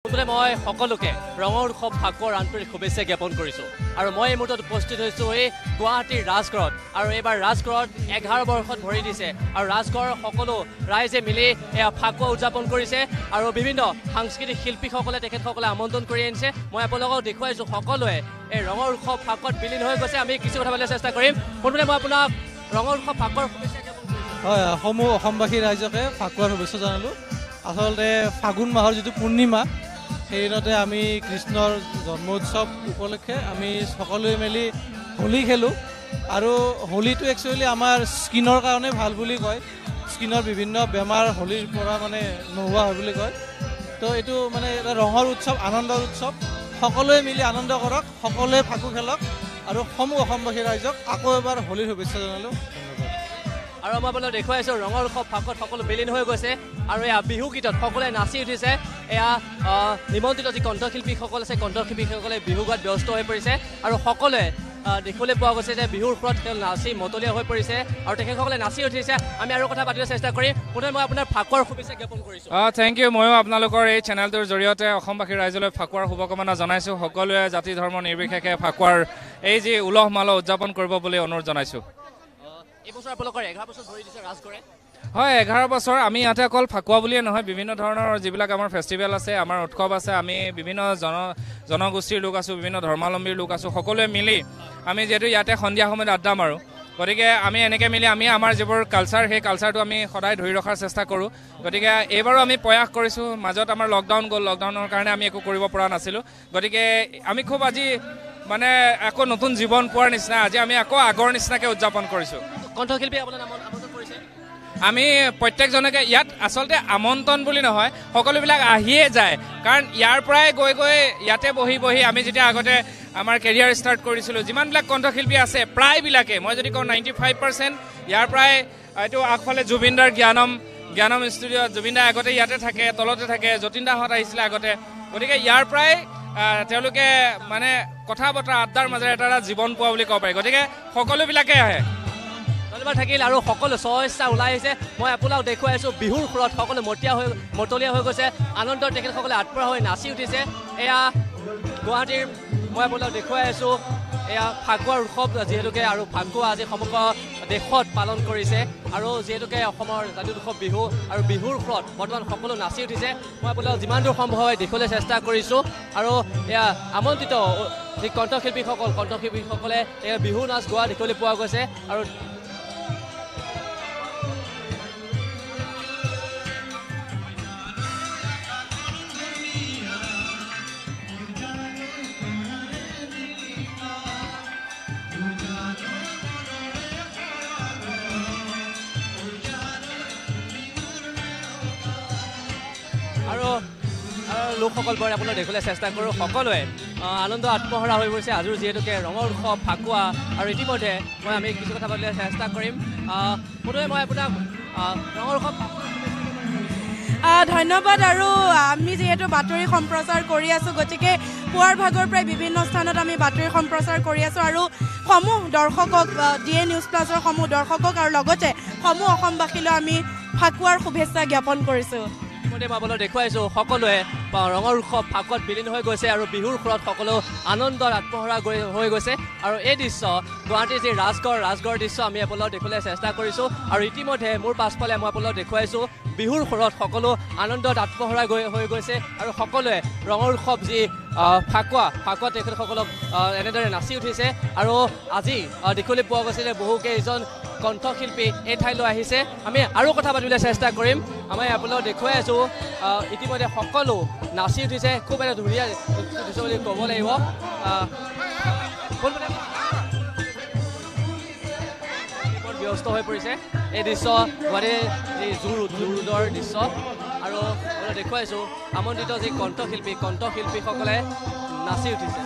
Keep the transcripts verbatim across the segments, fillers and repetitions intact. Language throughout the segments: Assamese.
মই সকলোকে ৰঙৰ উৎসৱ ফাকুৱাৰ আন্তৰিক শুভেচ্ছা জ্ঞাপন কৰিছোঁ আৰু মই এই মুহূৰ্তত উপস্থিত হৈছোঁ এই গুৱাহাটীৰ ৰাজগড়ত আৰু এইবাৰ ৰাজগড়ত এঘাৰ বৰ্ষত ভৰি দিছে আৰু ৰাজগড়ৰ সকলো ৰাইজে মিলি এয়া ফাকুৱা উদযাপন কৰিছে আৰু বিভিন্ন সাংস্কৃতিক শিল্পীসকলে তেখেতসকলে আমন্ত্ৰণ কৰি আনিছে মই আপোনালোকক দেখুৱাইছোঁ সকলোৱে এই ৰঙৰ উৎসৱ ফাকুৱাত বিলীন হৈ গৈছে আমি কিছু কথা পাতিবলৈ চেষ্টা কৰিম প্ৰথমতে মই আপোনাক ৰঙৰ উৎসৱ ফাকুৱাৰ শুভেচ্ছা জ্ঞাপন কৰিছোঁ হয় সমূহ অসমবাসী ৰাইজকে ফাকুৱাৰ শুভেচ্ছা জনালোঁ আচলতে ফাগুন মাহৰ যিটো পূৰ্ণিমা সেইদিনতে আমি কৃষ্ণৰ জন্ম উৎসৱ উপলক্ষে আমি সকলোৱে মিলি হোলী খেলোঁ আৰু হোলীটো একচুৱেলি আমাৰ স্কিনৰ কাৰণে ভাল বুলি কয় স্কিনৰ বিভিন্ন বেমাৰ হোলীৰ পৰা মানে নোহোৱা হয় বুলি কয় তো এইটো মানে এটা ৰঙৰ উৎসৱ আনন্দৰ উৎসৱ সকলোৱে মিলি আনন্দ কৰক সকলোৱে ফাকু খেলক আৰু সমূহ অসমবাসী ৰাইজক আকৌ এবাৰ হোলীৰ শুভেচ্ছা জনালোঁ আৰু মই আপোনালোকক দেখুৱাইছোঁ ৰঙৰ উৎসৱ ফাকুৱাত সকলো বিলীন হৈ গৈছে আৰু এয়া বিহু গীতত সকলোৱে নাচি উঠিছে এয়া নিমন্ত্ৰিত যি কণ্ঠশিল্পীসকল আছে কণ্ঠশিল্পীসকলে বিহু গোৱাত ব্যস্ত হৈ পৰিছে আৰু সকলোৱে দেখিবলৈ পোৱা গৈছে যে বিহুৰ ওপৰত তেওঁ নাচি মতলীয়া হৈ পৰিছে আৰু তেখেতসকলে নাচি উঠিছে আমি আৰু কথা পাতিবলৈ চেষ্টা কৰিম প্ৰথমে মই আপোনাৰ ফাকুৱাৰ শুভেচ্ছা জ্ঞাপন কৰিছোঁ অঁ থেংক ইউ ময়ো আপোনালোকৰ এই চেনেলটোৰ জৰিয়তে অসমবাসী ৰাইজলৈ ফাকুৱাৰ শুভকামনা জনাইছোঁ সকলোৱে জাতি ধৰ্ম নিৰ্বিশেষে ফাকুৱাৰ এই যি উলহ মালহ উদযাপন কৰিব বুলি অনুৰোধ জনাইছোঁ এইবছৰ আপোনালোকৰ এঘাৰ বছৰ ধৰি দিছে ৰাজগড়ে হয় এঘাৰ বছৰ আমি ইয়াতে অকল ফাকুৱা বুলিয়ে নহয় বিভিন্ন ধৰণৰ যিবিলাক আমাৰ ফেষ্টিভেল আছে আমাৰ উৎসৱ আছে আমি বিভিন্ন জন জনগোষ্ঠীৰ লোক আছোঁ বিভিন্ন ধৰ্মাৱলম্বীৰ লোক আছোঁ সকলোৱে মিলি আমি যিহেতু ইয়াতে সন্ধিয়া সময়ত আড্ডা মাৰোঁ গতিকে আমি এনেকৈ মিলি আমি আমাৰ যিবোৰ কালচাৰ সেই কালচাৰটো আমি সদায় ধৰি ৰখাৰ চেষ্টা কৰোঁ গতিকে এইবাৰো আমি প্ৰয়াস কৰিছোঁ মাজত আমাৰ লকডাউন গ'ল লকডাউনৰ কাৰণে আমি একো কৰিব পৰা নাছিলোঁ গতিকে আমি খুব আজি মানে আকৌ নতুন জীৱন পোৱাৰ নিচিনা আজি আমি আকৌ আগৰ নিচিনাকৈ উদযাপন কৰিছোঁ কণ্ঠশিল্পী আপোনাৰ আমন্ত্ৰণ কৰিছে আমি প্ৰত্যেকজনকে ইয়াত আচলতে আমন্ত্ৰণ বুলি নহয় সকলোবিলাক আহিয়ে যায় কাৰণ ইয়াৰ পৰাই গৈ গৈ ইয়াতে বহি বহি আমি যেতিয়া আগতে আমাৰ কেৰিয়াৰ ষ্টাৰ্ট কৰিছিলোঁ যিমানবিলাক কণ্ঠশিল্পী আছে প্ৰায়বিলাকে মই যদি কওঁ নাইণ্টি ফাইভ পাৰ্চেণ্ট ইয়াৰ পৰাই এইটো আগফালে জুবিনদাৰ জ্ঞানম জ্ঞানম ষ্টুডিঅ'ত জুবিনদা আগতে ইয়াতে থাকে তলতে থাকে যতীনদাহঁত আহিছিলে আগতে গতিকে ইয়াৰ পৰাই তেওঁলোকে মানে কথা বতৰা আড্ডাৰ মাজেৰে এটা এটা জীৱন পোৱা বুলি ক'ব পাৰি গতিকে সকলোবিলাকে আহে ধন্যবাদ থাকিল আৰু সকলো স্বইচ্ছা ওলাই আহিছে মই আপোনাক দেখুৱাই আছোঁ বিহুৰ সুৰত সকলো মতীয়া হৈ মতলীয়া হৈ গৈছে আনন্দৰ তেখেতসকলে আত্মৰা হৈ নাচি উঠিছে এয়া গুৱাহাটীৰ মই আপোনাক দেখুৱাই আছোঁ এয়া ফাকুৱাৰ উৎসৱ যিহেতুকে আৰু ফাকুৱা আজি সমগ্ৰ দেশত পালন কৰিছে আৰু যিহেতুকে অসমৰ জাতীয় উৎসৱ বিহু আৰু বিহুৰ সুৰত বৰ্তমান সকলো নাচি উঠিছে মই আপোনাক যিমান দূৰ সম্ভৱ হয় দেখিবলৈ চেষ্টা কৰিছোঁ আৰু এয়া আমন্ত্ৰিত যি কণ্ঠশিল্পীসকল কণ্ঠশিল্পীসকলে বিহু নাচ গোৱা দেখিবলৈ পোৱা গৈছে আৰু আৰু লোকসকল বৰ আপোনাক দেখিবলৈ চেষ্টা কৰোঁ সকলোৱে আনন্দ আত্মহাৰা হৈ পৰিছে আজিৰ যিহেতুকে ৰঙৰ উৎসৱ ফাকুৱা আৰু ইতিমধ্যে মই আমি কিছু কথা পাতিবলৈ চেষ্টা কৰিম প্ৰথমে মই আপোনাক ৰঙৰ উৎসৱ ধন্যবাদ আৰু আমি যিহেতু বাতৰি সম্প্ৰচাৰ কৰি আছোঁ গতিকে পুৱাৰ ভাগৰ প্ৰায় বিভিন্ন স্থানত আমি বাতৰি সম্প্ৰচাৰ কৰি আছোঁ আৰু সমূহ দৰ্শকক ডি এ নিউজ প্লাছৰ সমূহ দৰ্শকক আৰু লগতে সমূহ অসমবাসীলৈ আমি ফাকুৱাৰ শুভেচ্ছা জ্ঞাপন কৰিছোঁ মই আপোনাক দেখুৱাইছোঁ সকলোৱে ৰঙৰ উৎসৱ ফাকুৱাত বিলীন হৈ গৈছে আৰু বিহুৰ সুৰত সকলো আনন্দৰ আত্মহাৰা গৈ হৈ গৈছে আৰু এই দৃশ্য গুৱাহাটীৰ যি ৰাজগড় ৰাজগড়ৰ দৃশ্য আমি আপোনাক দেখুৱাবলৈ চেষ্টা কৰিছোঁ আৰু ইতিমধ্যে মোৰ পাছফালে মই আপোনাক দেখুৱাইছোঁ বিহুৰ সুৰত সকলো আনন্দত আত্মহাৰা গৈ হৈ গৈছে আৰু সকলোৱে ৰঙৰ উৎসৱ যি ফাকুৱা ফাকুৱাত তেখেতসকলক এনেদৰে নাচি উঠিছে আৰু আজি দেখিবলৈ পোৱা গৈছে যে বহুকেইজন কণ্ঠশিল্পী এই ঠাইলৈ আহিছে আমি আৰু কথা পাতিবলৈ চেষ্টা কৰিম আমি আপোনালোকক দেখুৱাই আছোঁ ইতিমধ্যে সকলো নাচি উঠিছে খুব এটা ধুনীয়া দৃশ্য বুলি ক'ব লাগিব ব্যস্ত হৈ পৰিছে এই দৃশ্য গুৱাহাটীৰ যি জু জু ৰোডৰ দৃশ্য আৰু মই দেখুৱাইছোঁ আমন্ত্ৰিত যি কণ্ঠশিল্পী কণ্ঠশিল্পীসকলে নাচি উঠিছে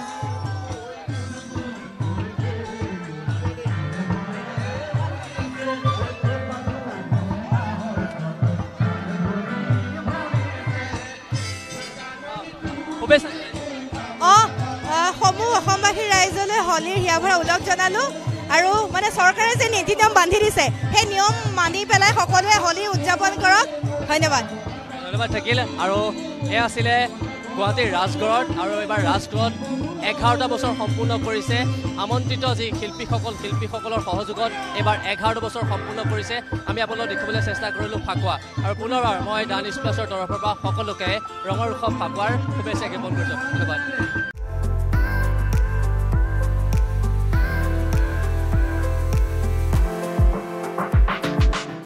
অঁ সমূহ অসমবাসী ৰাইজলৈ হোলীৰ হিয়া ভৰা ওলগ জনালোঁ আৰু মানে চৰকাৰে যে নীতি নিয়ম বান্ধি দিছে সেই নিয়ম মানি পেলাই সকলোৱে হোলী উদযাপন কৰক ধন্যবাদ ধন্যবাদ থাকিল আৰু এয়া আছিলে গুৱাহাটীৰ ৰাজগড়ত আৰু এইবাৰ ৰাজগড়ত এঘাৰটা বছৰ সম্পূৰ্ণ কৰিছে আমন্ত্ৰিত যি শিল্পীসকল শিল্পীসকলৰ সহযোগত এইবাৰ এঘাৰটা বছৰ সম্পূৰ্ণ কৰিছে আমি আপোনালোকক দেখিবলৈ চেষ্টা কৰিলোঁ ফাকুৱা আৰু পুনৰবাৰ মই ডান নিউজ প্লাছৰ তৰফৰ পৰা সকলোকে ৰঙৰ উৎসৱ ফাকুৱাৰ শুভেচ্ছা জ্ঞাপন কৰিছোঁ ধন্যবাদ